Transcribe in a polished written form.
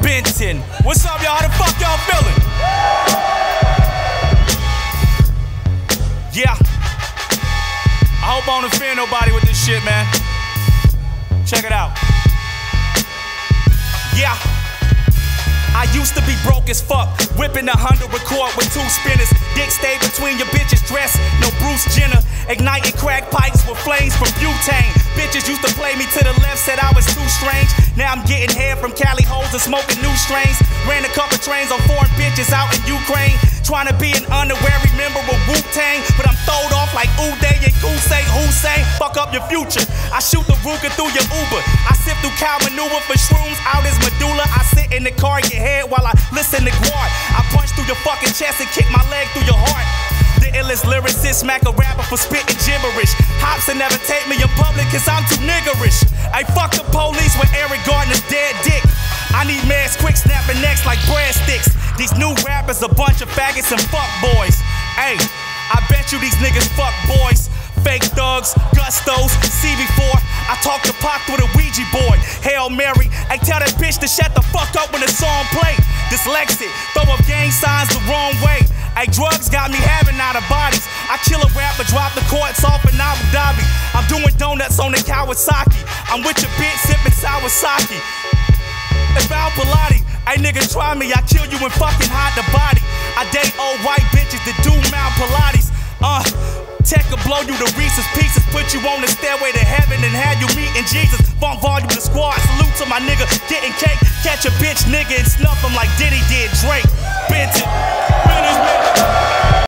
Benton. What's up, y'all? How the fuck y'all feeling? Yeah. I hope I don't offend nobody with this shit, man. Check it out. Yeah. I used to be broke as fuck, whipping 100 record with 2 spinners. Dick stayed between your bitches' dress, no Bruce Jenner. Igniting crack pipes with flames from butane. Bitches used to play me to the left, said I was too strange. Now I'm getting hair from Cali hoes and smoking new strains. Ran a couple trains on foreign bitches out in Ukraine. Trying to be an honorary member of Wu-Tang, but I'm throwed off like Uday and Kusay Hussein. Fuck up your future. I shoot the Ruger through your Uber. I sift through cow maneuver for shrooms out his medulla. I sit in the car in your head while I listen to Guard. I punch through your fucking chest and kick my leg through your heart. The illest lyricist, smack a rapper for spitting gibberish. Hopsin never take me in public cause I'm too niggerish. I fuck the police with Eric Gardner's dead dick. I need mans quick snapping necks like breadsticks. These new rappers a bunch of faggots and fuck boys. Ayy, I bet you these niggas fuck boys. Fake thugs, Gustos, CV4. I talk to Pac through the Ouija board. Hail Mary, I tell that bitch to shut the fuck up when the song play. Dyslexic, throw up gang signs the wrong way. Ay, drugs got me having out of bodies. I kill a rapper, drop the courts off in Abu Dhabi. I'm doing donuts on the Kawasaki. I'm with your bitch sipping Sawasaki. If Al Pilati, ay nigga try me, I kill you and fucking hide the body. I date old white bitches that do Mount Pilates. Tech will blow you to Reese's Pieces, put you on the stairway to heaven and have you meeting Jesus. Funk volume the squad, salute to my nigga getting cake. Catch a bitch nigga and snuff him like Diddy did Drake. Benton.